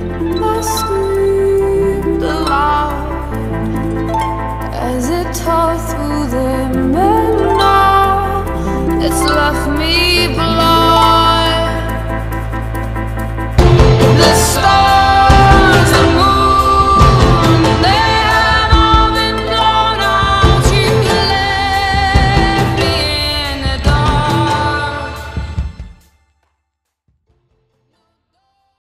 I screamed aloud as it tore through the metal. It's left me blind.